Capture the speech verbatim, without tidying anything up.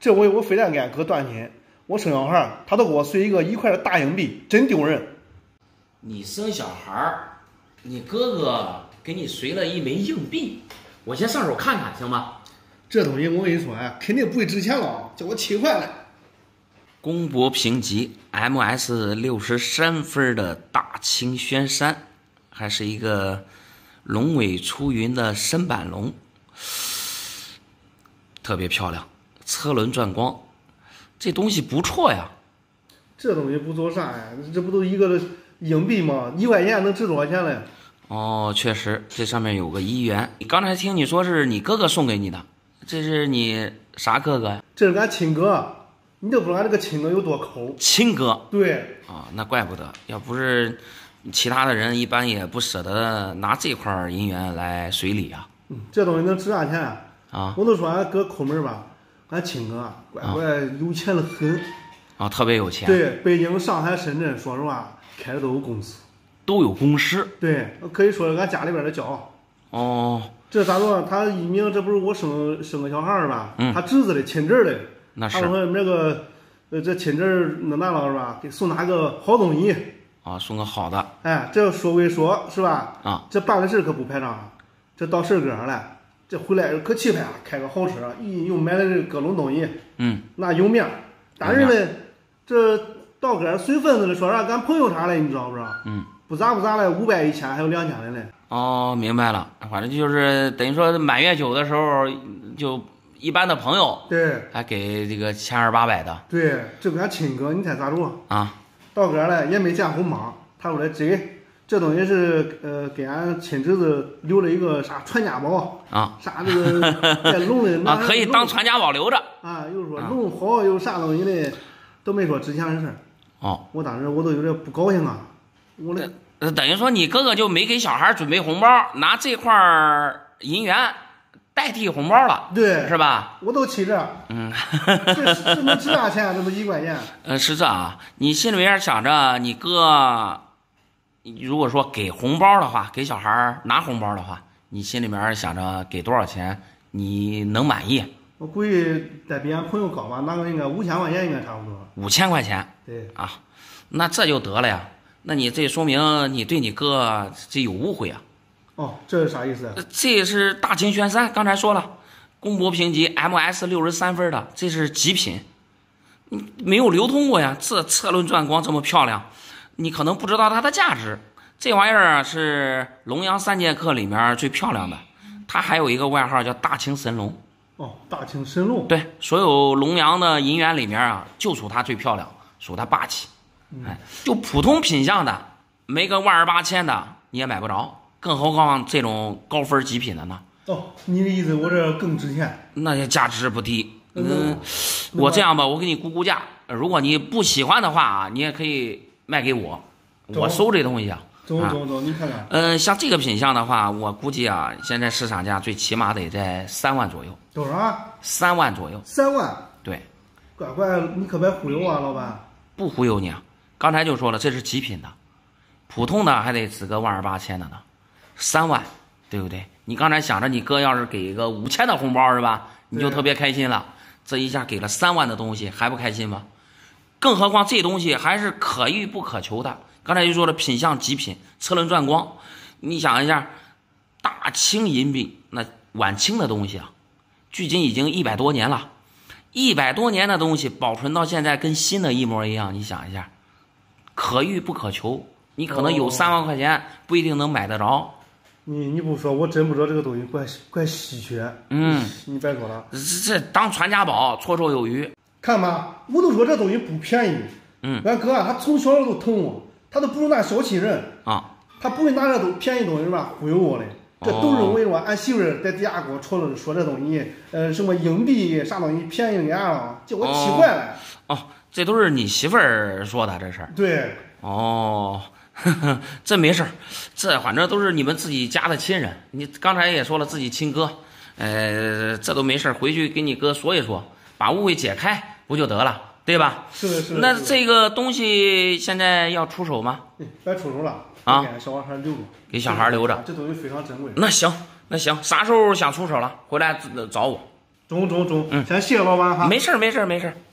这回我非得给俺哥断亲，我生小孩他都给我随一个一块的大硬币，真丢人。 你生小孩你哥哥给你随了一枚硬币，我先上手看看行吗？ 这东西我跟你说啊，肯定不会值钱了，叫我七块来。 公博评级 M S 六十三分的大清轩山，还是一个龙尾出云的深板龙，特别漂亮，车轮转光，这东西不错呀。 这东西不做啥呀？这不都一个硬币吗？一块钱能值多少钱嘞？ 哦，确实，这上面有个一元。刚才听你说是你哥哥送给你的，这是你啥哥哥呀？ 这是俺亲哥，你都不知道俺这个亲哥有多抠。 亲哥？ 对。 啊、哦，那怪不得，要不是其他的人，一般也不舍得拿这块银元来随礼啊。 嗯，这东西能值啥钱啊？ 啊， 我都说俺哥抠门吧，俺亲哥啊，乖乖有钱的很。 啊，特别有钱。 对，北京、上海、深圳，说实话，开的都有公司。 都有公司，对， 可以说俺家里边的骄傲。 哦， 这咋说？他一名，这不是我生生个小孩吧？ 嗯，他侄子的亲侄的， 那是。 他说那个，呃，这亲侄那男了是吧？给送他个好东西。 啊，送个好的。 哎，这说归说，是吧？ 啊， 这办的事可不排场，这到事儿个上了，这回来可气派了，开个豪车，一又买了各种东西。 嗯， 那有面，但是呢，这到个随份子的说让俺朋友啥嘞，你知道不知道？ 嗯。 不咋不咋嘞，五百一千还有两千的嘞。 哦，明白了，反正就是等于说满月酒的时候，就一般的朋友， 对， 还给这个千二八百的。 对，这个俺亲哥，你猜咋着啊？ 到个嘞也没见红包，他说的这这东西是呃给俺亲侄子留了一个啥传家宝啊， 啥这个带龙的啊，可以当传家宝留着啊。又说龙好有啥东西的，都没说值钱的事儿。 哦， 我当时我都有点不高兴啊。我那呃，等于说你哥哥就没给小孩准备红包，拿这块银元代替红包了， 对， 是吧？ 我都气这， 嗯， 这这能值啥钱？这都一块钱。 呃，是这啊，你心里边想着你哥，如果说给红包的话，给小孩拿红包的话，你心里面想着给多少钱，你能满意？ 我估计得比俺朋友高吧，拿个应该五千块钱应该差不多。 五千块钱？ 对啊，那这就得了呀。那你这说明你对你哥这有误会啊？ 哦，这是啥意思？ 这是大清轩山，刚才说了，公博评级 M S 六十三分的，这是极品，没有流通过呀。这车轮转光这么漂亮，你可能不知道它的价值。这玩意儿啊是龙阳三剑客里面最漂亮的，它还有一个外号叫大清神龙。 哦，大清神龙。 对，所有龙阳的银元里面啊，就属它最漂亮，属它霸气。哎，就普通品相的，没个万儿八千的你也买不着，更何况这种高分极品的呢？ 哦，你的意思我这更值钱？ 那也价值不低。嗯，我这样吧，我给你估估价，如果你不喜欢的话啊，你也可以卖给我，我收这东西啊。 走走走，你看看。 嗯、呃，像这个品相的话，我估计啊，现在市场价最起码得在三万左右。 多少？ 三万左右。 三万？ 对。 乖乖，你可别忽悠啊，老板。 不忽悠你啊。刚才就说了，这是极品的，普通的还得值个万儿八千的呢，三万，对不对？你刚才想着你哥要是给个五千的红包是吧，你就特别开心了。这一下给了三万的东西，还不开心吗？更何况这东西还是可遇不可求的。刚才就说了，品相极品，车轮转光。你想一下，大清银币，那晚清的东西啊，距今已经一百多年了，一百多年的东西保存到现在跟新的一模一样。你想一下。可遇不可求，你可能有三万块钱、哦、不一定能买得着。 你你不说，我真不知道这个东西怪怪稀缺。 嗯， 你别说了， 这这当传家宝绰绰有余。 看吧，我都说这东西不便宜。 嗯， 俺哥啊，他从小都疼我，他都不如那小气人啊， 他不会拿这东便宜东西吧忽悠我嘞。这都认为我俺媳妇儿在底下给我戳了说这东西，呃，什么硬币啥东西便宜给俺了，叫我气坏了。 哦。哦这都是你媳妇儿说的这事儿。 对。 哦，呵呵，这没事儿，这反正都是你们自己家的亲人。你刚才也说了自己亲哥，呃，这都没事儿，回去跟你哥说一说，把误会解开不就得了，对吧？ 是的，是的。 那这个东西现在要出手吗？ 别出手了啊， 给小孩留着， 给小孩留着。 这东西非常珍贵。 那行，那行，啥时候想出手了，回来找我。 中中中， 嗯先谢谢老板哈。 没事儿没事儿没事儿。